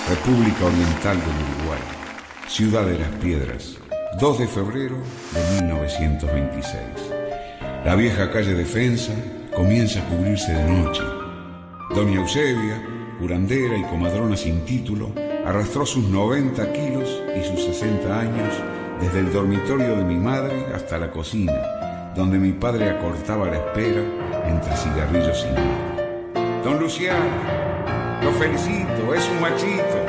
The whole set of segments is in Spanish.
República Oriental del Uruguay, Ciudad de las Piedras, 2 de febrero de 1926. La vieja calle Defensa comienza a cubrirse de noche. Doña Eusebia, curandera y comadrona sin título, arrastró sus 90 kilos y sus 60 años desde el dormitorio de mi madre hasta la cocina, donde mi padre acortaba la espera entre cigarrillos y mate. Don Luciano, lo felicito, es un machito.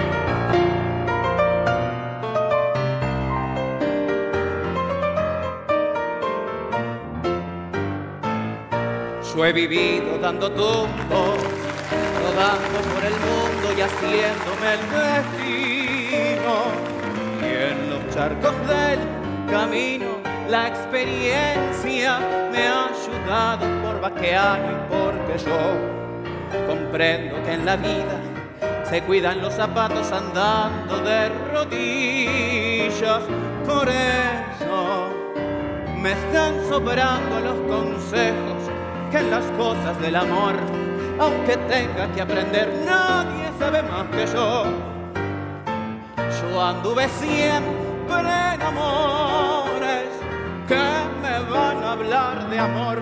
Yo he vivido dando tumbos, rodando por el mundo y haciéndome el destino. Y en los charcos del camino la experiencia me ha ayudado por vaqueano y porque yo comprendo que en la vida se cuidan los zapatos andando de rodillas. Por eso me están sobrando los consejos que en las cosas del amor, aunque tenga que aprender, nadie sabe más que yo. Yo anduve siempre en amores que me van a hablar de amor.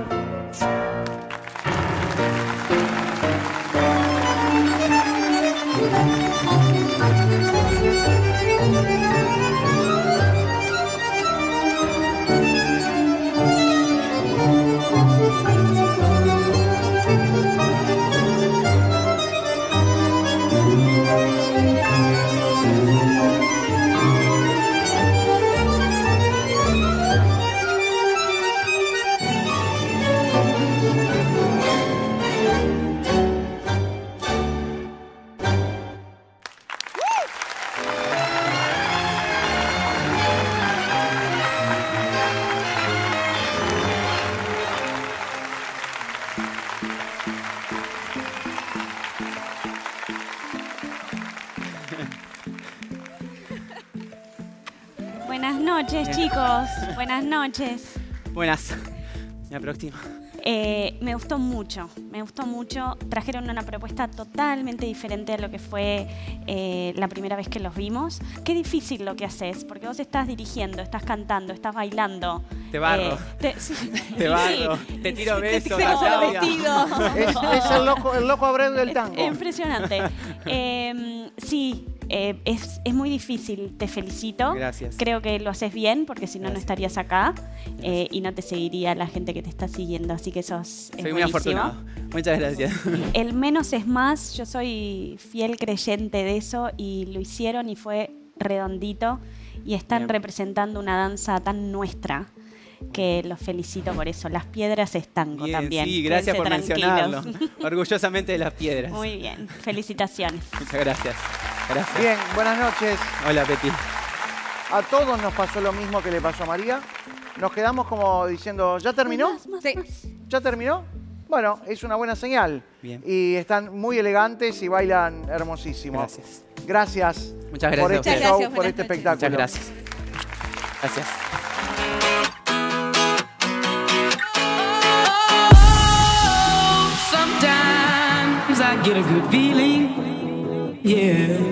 Buenas noches, chicos. Buenas noches. Buenas. Me aproximo. Me gustó mucho, me gustó mucho. Trajeron una propuesta totalmente diferente a lo que fue la primera vez que los vimos. Qué difícil lo que haces, porque vos estás dirigiendo, estás cantando, estás bailando. Te barro. Te barro. Te tiro besos. Es el loco Abreu del tango. Impresionante. Sí. Es muy difícil, te felicito. Gracias. Creo que lo haces bien, porque si no, no estarías acá y no te seguiría la gente que te está siguiendo. Así que sos soy muy afortunado. Muchas gracias. El menos es más. Yo soy fiel creyente de eso y lo hicieron y fue redondito. Y están representando una danza tan nuestra que los felicito por eso. Las Piedras es tango también. Sí, gracias por mencionarlo. Orgullosamente de Las Piedras. Muy bien, felicitaciones. Muchas gracias. Gracias. Bien, buenas noches. Hola, Peti. A todos nos pasó lo mismo que le pasó a María. Nos quedamos como diciendo, ¿ya terminó? Sí. ¿Ya terminó? Bueno, es una buena señal. Bien. Y están muy elegantes y bailan hermosísimo. Gracias. Gracias. Muchas gracias por este a show, ustedes. por este espectáculo. Muchas gracias. Gracias. Sometimes I get a good feeling, yeah.